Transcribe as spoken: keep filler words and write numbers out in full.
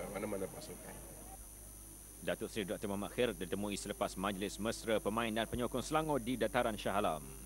mana-mana pasukan. Datuk Seri Doktor Muhammad Khair ditemui selepas majlis mesra pemain dan penyokong Selangor di Dataran Shah Alam.